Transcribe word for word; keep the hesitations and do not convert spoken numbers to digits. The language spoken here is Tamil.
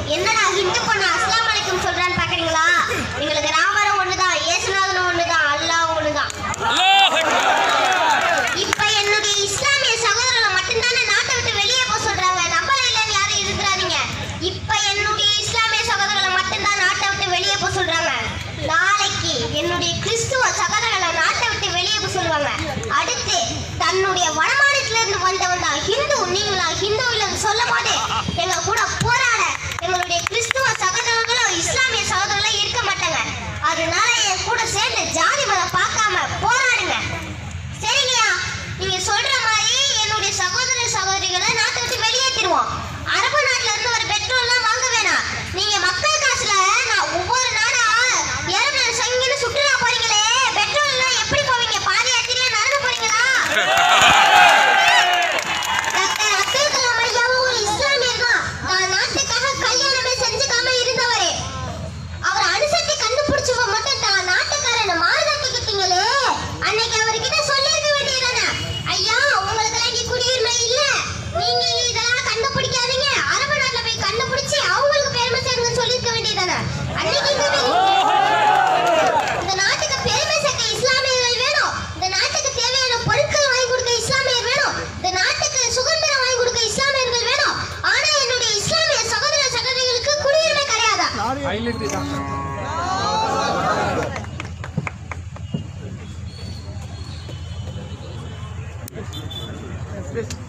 என்னடா ஹிந்து பொண்ணு அஸ்ஸலாமு அலைக்கும் சொல்றான்னு பாக்குறீங்களா? எங்களுக்கு ராமரும் ஒண்ணுதான், இயேசுநாதனும் ஒண்ணுதான், அல்லாஹ் ஒண்ணுதான். இப்ப என்னுடைய இஸ்லாமிய சகோதரர்கள் மட்டும்தானே நாட்டை விட்டு வெளியே போக சொல்றாங்க. நம்மள இல்லன்னு யாரும் இருக்கிறாதீங்க. இப்ப என்னுடைய இஸ்லாமிய சகோதரர்கள் மட்டும்தான் நாட்டை விட்டு வெளியே போக சொல்றாங்க. நாளைக்கு என்னுடைய கிறிஸ்துவ சகோதரர்களை நாட்டை விட்டு வெளியே போக சொல்லுவாங்க. அடுத்து தன்னுடைய வடமாநிலத்தில இருந்து வந்தவன் தான் ஹிந்து, நீங்களா ஹிந்து இல்லைன்னு சொல்லும் போது எங்க கூட போராட எங்களுடைய கிறிஸ்துவ சகோதரர்களும் இஸ்லாமிய சகோதரர்களும் இருக்க மாட்டாங்க. அதனால என் கூட சேர்ந்து ஜாதி மதம் பார்க்காம போராடுங்க. சரிங்கய்யா, நீங்க சொல்ற மாதிரி என்னுடைய சகோதர சகோதரிகளை நாட்டை விட்டு வெளியேற்றிடுவோம். அரபு நாட்டுல இருந்து ஒரு பெட்ரோல் எல்லாம் வாங்க வேணாம். நீங்க மக்கள் காசுல நான் ஒவ்வொரு நாடா ஏரோப்ளேன் சங்கின்னு சுற்றுலா போறீங்களே, பெட்ரோல் எல்லாம் எப்படி போவீங்க? பாதி யாத்திரையா நடந்து போறீங்களா? டாக்டர் அப்துல் கலாம் ஐயாவும் ஒரு இஸ்லாமியர் தான். நான் நாட்டுக்காக கல்யாணமே செஞ்சுக்காம இருந்தவரே. அவர் அணுசக்தி கண்டுபிடிச்சவ மட்டும் தான் நாட்டுக்காரன் மாறுதாக்கிக்கிட்டீங்களே, அன்னைக்கு அவர்கிட்ட சொல்லிருக்க வேண்டியதானே? ஐயா, உங்களுக்கு எல்லாம் இங்க குடியுரிமை இல்ல, நீங்க இதெல்லாம் கண்டுபிடிக்காதீங்க, அரபு நாட்டுல போய் கண்டுபிடிச்சு அவங்களுக்கு பெருமை சேர்ந்து சொல்லிருக்க வேண்டியதானே? அன்னைக்கு இந்த நாட்டுக்கு பெருமை சேர்க்க இஸ்லாமியர்கள் வேணும். இந்த நாட்டுக்கு தேவையான பொருட்கள் வாங்கி கொடுக்க இஸ்லாமியர் வேணும். இந்த நாட்டுக்கு சுதந்திரம் வாங்கி கொடுக்க இஸ்லாமியர்கள் வேணும். ஆனா என்னுடைய இஸ்லாமிய சகோதர சகோதரிகளுக்கு குடியுரிமை கிடையாதா? Yes.